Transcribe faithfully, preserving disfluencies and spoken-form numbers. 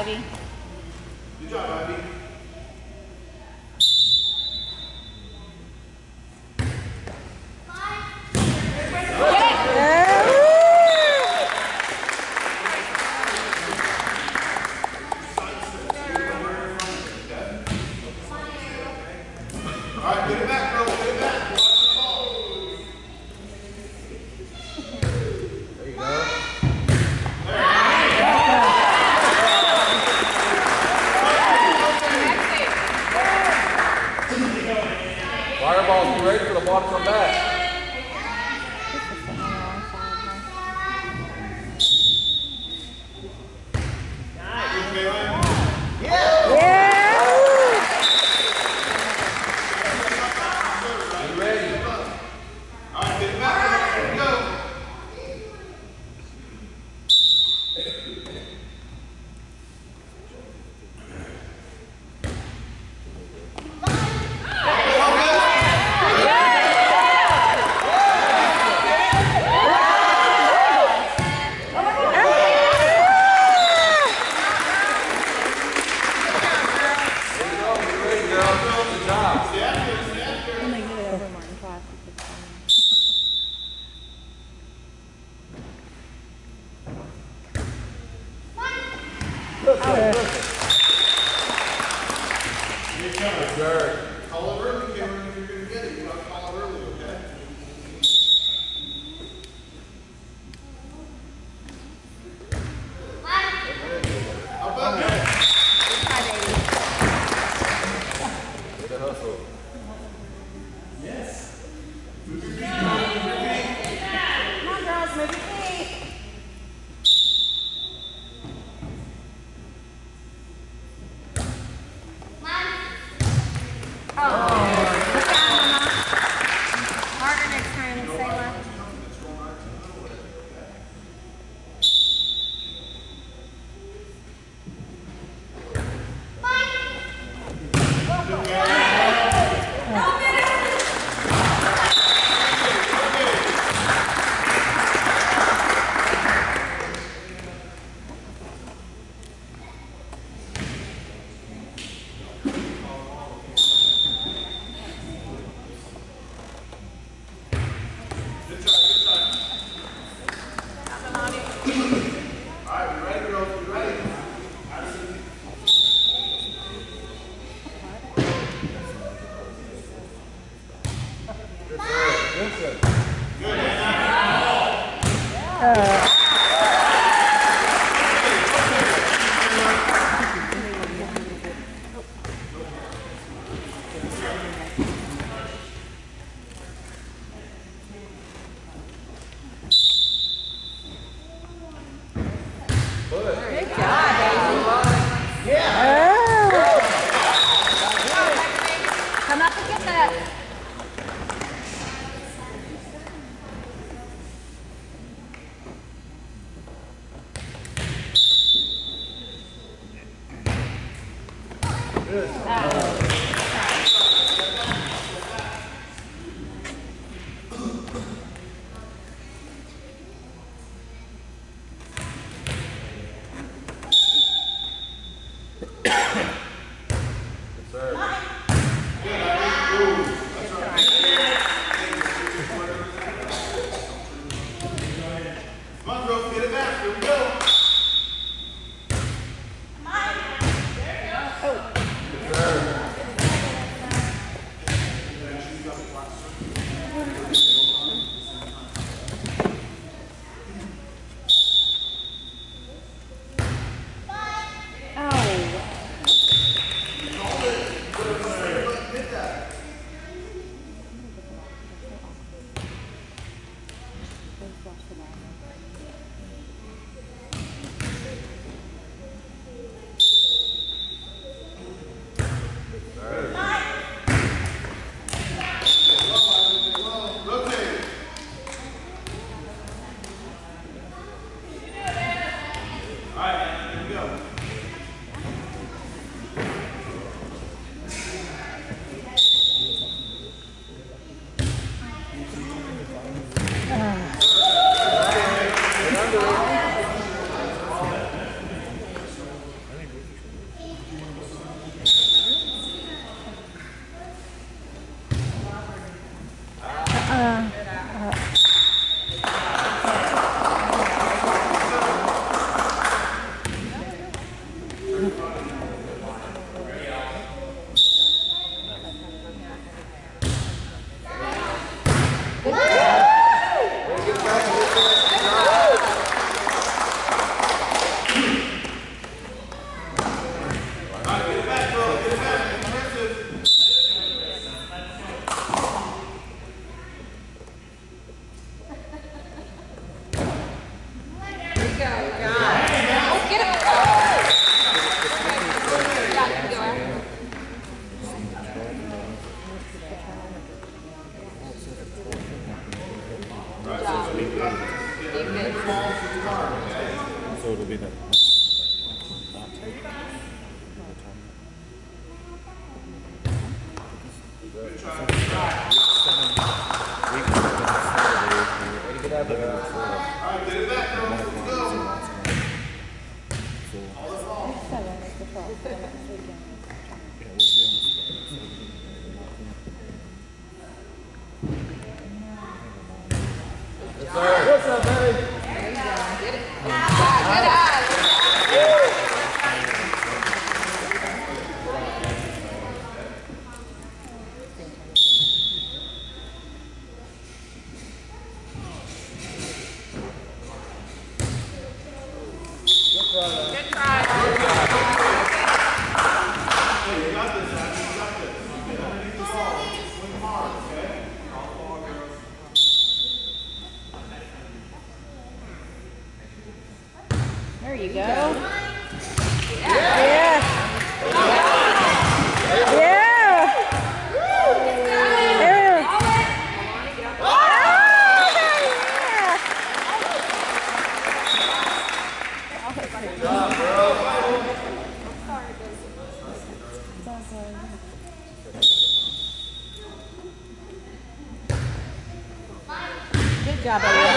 Ivy. Good job, Ivy. All right, get it back, girl. Get it back. Watch the ball. There you go. Fireball's ready for the ball to come back. Call it early, Cameron, if you're going to get it. You got to call it early, okay? How about that? Good hustle. Yes. Come on, girls, move your feet. Oh, good job, Mama. Harder next time, Sayla. Come up and get that. Come on, girl, get it back. Here we go. Oh. So it'll be the What's up, baby? There you go. Yeah. Yeah. Yeah. Good job, buddy.